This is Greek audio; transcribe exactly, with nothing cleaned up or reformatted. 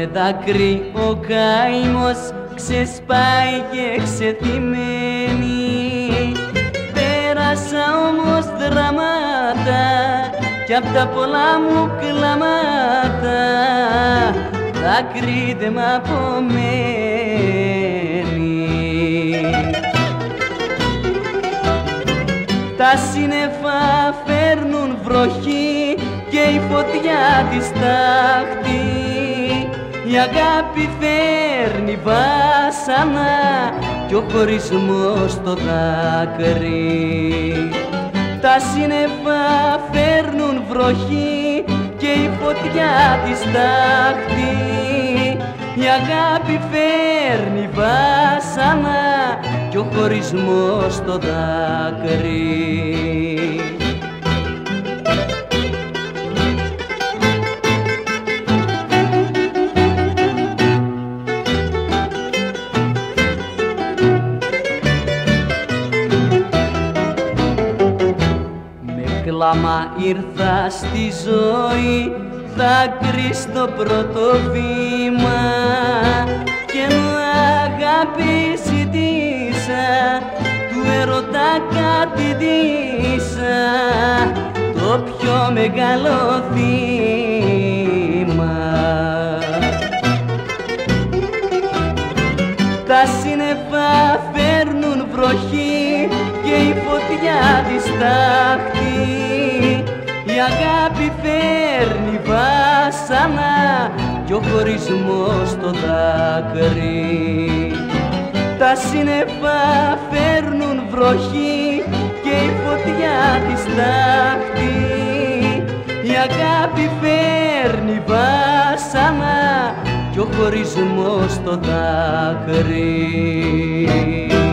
με δάκρυ ο καημός ξεσπάει και ξεθυμένει. Πέρασα όμως δράματα κι απ' τα πολλά μου κλάματα δάκρυ δε μ' απομένει. Τα σύννεφα φέρνουν βροχή και η φωτιά τη στάχτη. Η αγάπη φέρνει βάσανα κι ο χωρισμός το δάκρυ. Τα σύννεφα φέρνουν βροχή και η φωτιά τη στάχτη. Η αγάπη φέρνει βάσανα κι ο χωρισμός το δάκρυ. Κλάμα ήρθα στη ζωή, δάκρυ στο πρώτο βήμα κι ενώ αγάπη ζητήσα, του έρωτα κάτι ντύσα, το πιο μεγάλο θύμα. Τα σύννεφα φέρνουν βροχή και η φωτιά τη στάχτη. Η αγάπη φέρνει βάσανα κι ο χωρισμός το δάκρυ. Τα σύννεφα φέρνουν βροχή και η φωτιά τη στάχτη. Η αγάπη φέρνει βάσανα κι ο χωρισμός το δάκρυ.